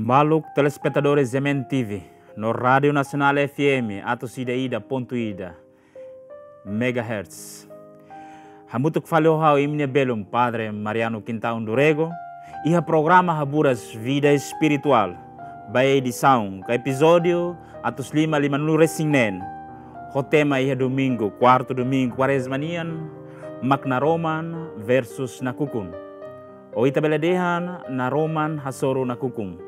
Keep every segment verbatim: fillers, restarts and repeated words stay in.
Maluk telespectadores Z M N T V, no Rádio Nacional F M, atos ida ida ponto ida, megahertz. Hamutuk falou hau imne belum Padre Mariano Quintão Durego, e a programa Haburas Vida Espiritual, by edição, ka episódio atos lima lima nulu resingen, o tema ia domingo, quarto domingo, quaresmanian, makna Roman versus nakukun. O itabeledehan na Roman hasoro nakukun.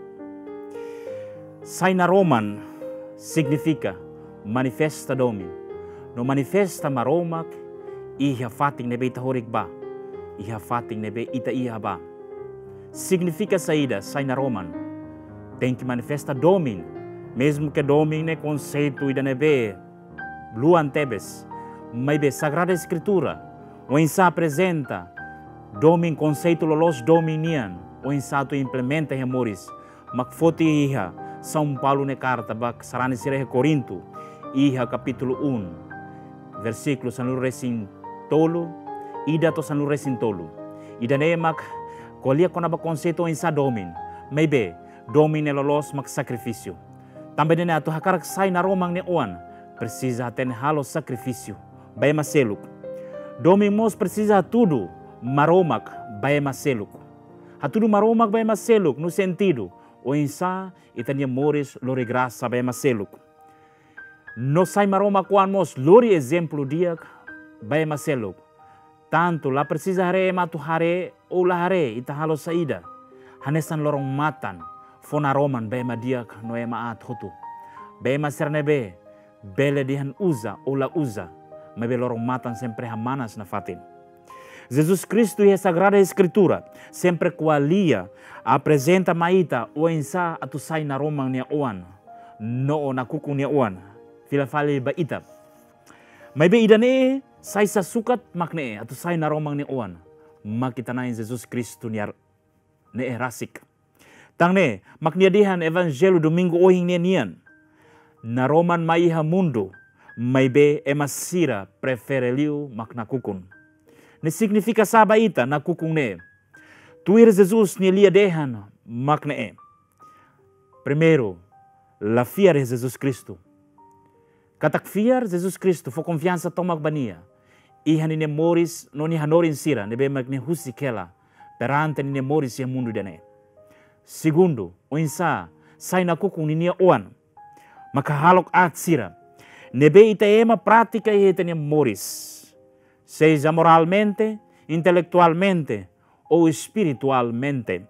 Sai na Roman significa manifesta domi. No manifesta maromak, iha fating nebe itahorik ba. Iha fating nebe ita iha ba. Significa saída, sai na Roman. Tem que manifesta domin. Mesmo que domin ne conceito ida nebe luan tebes. Mas be Sagrada Escritura. O insa apresenta domin conceito lolos dominian. O insa tu implementa remoris. Makfoti iha. São Paulo ne carta bak sarani sireh Corinto, iha capítulo um, versículo sanur resin tolo, ida to sanur resin tolo. Ida ne mak kolia konaba conceito em sa domin, maybe domin ne lolos mak sacrifício. Também ne atu hakarak sai na romang ne oan, precisa ten halo sacrifício, bay maseluk. Domin mos precisa tudo, maromak bay maseluk. Hatudo maromak bay maseluk no sentido o insa itania moris lori graça bem maseluk. No sai maroma quamos lori exemplo dia bem maseluk. Tanto lá precisa hare matu hare ou la hare ita halo saída. Hanesan lorong matan fona roman bem dia no ema at hotu. Bem masernebe bele dihan usa ou la usa. Mebe lorong matan sempre hamanas na fatin. Jesus Cristo e a Sagrada Escritura sempre qualia apresenta maita o insa atu sai na romang niya oan no na kuku niya oan fila fali ba ita may be idane sai sa sukat makne atu sai na romang niya oan makita na Jesus Cristo niya ne rasik tangne makniadihan Evangelho domingo ohing niya niyan na roman maiha mundo may be emasira prefereliu makna kukun. Ne significa sabaita na kukung ne. Tuir Jesus ni lia dehan makna e. Primeiro, la fiar Jesus Cristo. Katak fiar Jesus Cristo fo confiança tomak bania. Iha ni moris no ni hanorin sira nebe magni husi kela perante ni moris ya mundo dene. Segundo, o insa sai na kukung ni nia oan. Makahalok at sira. Nebe ita ema pratica e ni moris. Seja moralmente, intelectualmente ou espiritualmente.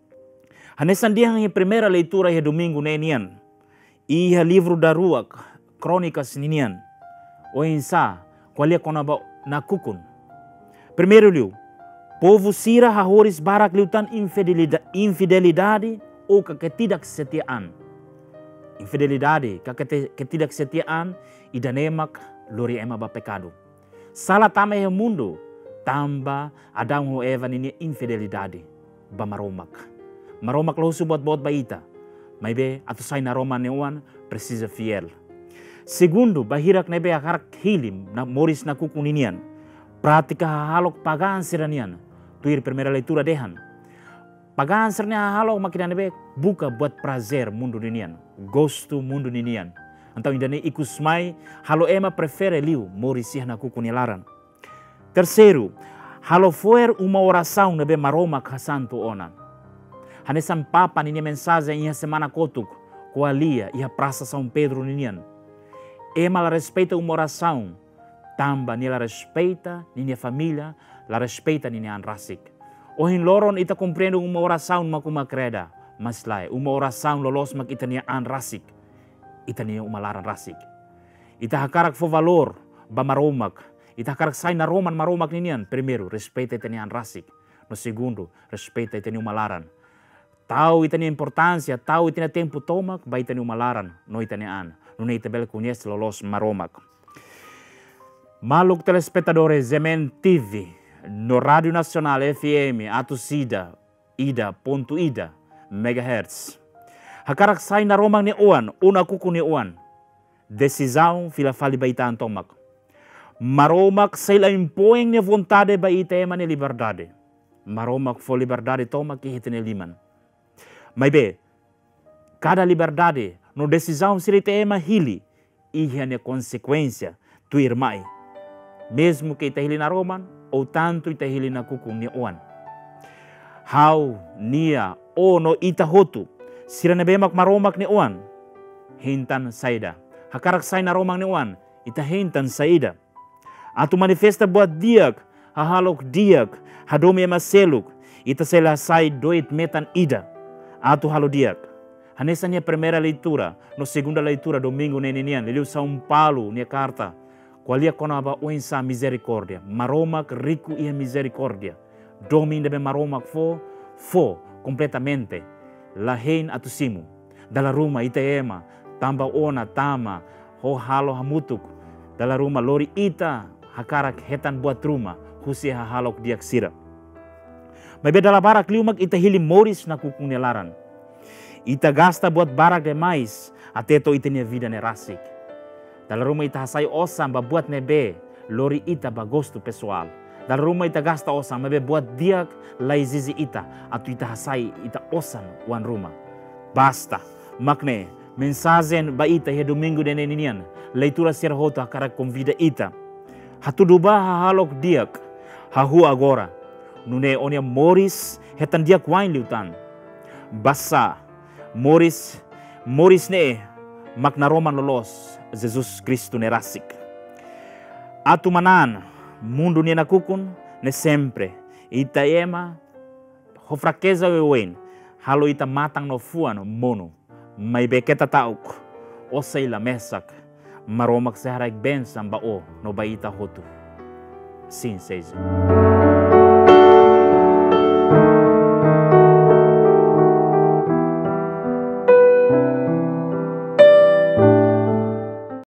Hanesan diang a primeira leitura é domingo nenian. Iha livro da rua, crônicas ninian. O insa, qual é konaba na kukun. Primeiro liu, povo sira hahoris barak liutan infidelidade, infidelidade ou ketidaksetiaan. Infidelidade, ketidaksetiaan, idanemak lori ema ba pecado. Salah tama e mundo, tamba Adão e Eva nini infidelidade, ba maromak. Maromak lo subot bot baita, may be ato say na Roma neuan precisa fiel. Segundo, bahirak nebe akarak hilim na moris na kukuninian, pratika hahalok pagaan siranian, tuir primeira leitura dehan. Pagaan sirnia hahalok makina nebe buka buat prazer mundo ninian, gosto mundo ninian. Então ainda nem ikusmai, halo ema prefere liu morisih na kukunilaran. Terceiro, halo foer uma oração nebe maroma kasanto ona. Hanesan papa nini mensagem iha semana kotuk, koalia iha praça São Pedro ninian. Ema la respeita uma oração, tamba ni la respeita nini família, la respeita nini anrasik. Ohin loron ita compreendo uma oração makuma creda, mas lai, uma oração lolos mak ita niya anrasik. Ita niya umalaran rasik. Ita hakarak fo valor ba maromak. Ita hakarak sai na roman maromak ninian. Primeiro, respeita ita niya rasik. No segundo, respeita ita niya umalaran. Tau ita niya importância, tau ita niya tempo tomak, ba ita niya umalaran. No ita niya an. No ita bel conhece lolos maromak. Maluk telespectadores Z M N T V, no Rádio Nacional F M, atos ida, ida ponto ida, megahertz. Hakarak sai na romang ni oan, una kuku ni oan. Decisão fila fali baitan tomak. Maromak sila impoeng ni vontade ba itema ni liberdade. Maromak fo liberdade tomak ihit ni liman. May be, Cada liberdade no decisão se ita ema hili, iha ne consequência tu irmai. Mesmo que ita hili na Roman, ou tanto ita hili na kukung ni Oan. Hau, nia, o no ita hotu, sira na bemak maromak ni Oan, hintan saida. Hakarak say na romang ni Oan, ita hintan saida. Atu manifesta buat diak, hahalok diak, hadomi ema seluk, ita sela say doit metan ida. Atu halo diak. Hanesa nia primeira leitura, no segunda leitura domingo nenenian, liliu São Paulo nia carta. Qualia konaba oinsa misericórdia, maromak rico e misericórdia. Domin debe maromak fo, fo completamente. Lahen atusimu, dala ruma ita ema, tamba ona tama, ho halo hamutuk, dala ruma lori ita, hakarak hetan buat rumah, husi hahalok diak sira. Mabe dala barak liumak ita hili moris na kukung nelaran. Ita gasta buat barak demais, ateto ita nia vida nerasik. Dala rumah ita hasai osam ba buat nebe, lori ita ba gosto pessoal. Dala rumah ita gasta osam, mabe buat diak lai zizi ita, atu ita hasai ita osam wan rumah. Basta, makne, mensazen ba ita he domingo de neninian, leitura sir hoto akara convida ita. Hatuduba hahalok diak, hahu agora, nune onia moris hetan diak wain liutan. Basa, moris, moris ne, makna roman lolos, Jesus Cristo nerasik. Atu manan, mundo ni nakukun, ne sempre, ita ema, ho fraqueza wewen, halo ita matang no fuan mono, may beketa tauk, o say la mesak, maromak seharak bensam bao no baita hotu. Sin season.